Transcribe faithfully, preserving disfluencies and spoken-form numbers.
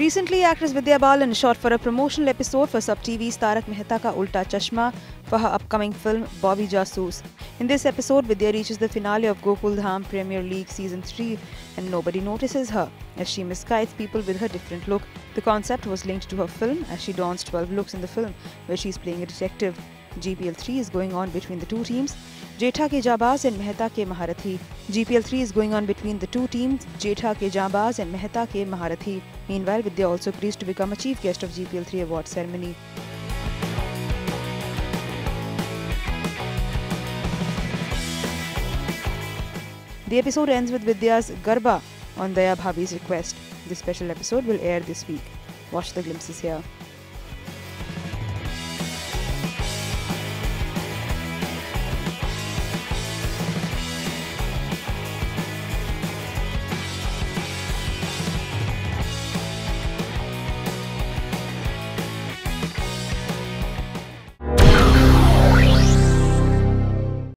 Recently, actress Vidya Balan shot for a promotional episode for S A B T V's Taarak Mehta ka Ooltah Chashmah for her upcoming film Bobby Jasoos. In this episode, Vidya reaches the finale of Gokuldham Premiere League Season three and nobody notices her as she misguides people with her different look. The concept was linked to her film as she dons twelve looks in the film where she is playing a detective. G P L three is going on between the two teams, Jetha ke Jabaz and Mehta ke Maharathi. G P L three is going on between the two teams, Jetha ke Jabaz and Mehta ke Maharathi. Meanwhile, Vidya also agrees to become a chief guest of G P L three award ceremony. The episode ends with Vidya's Garba on Daya Bhabhi's request. This special episode will air this week. Watch the glimpses here.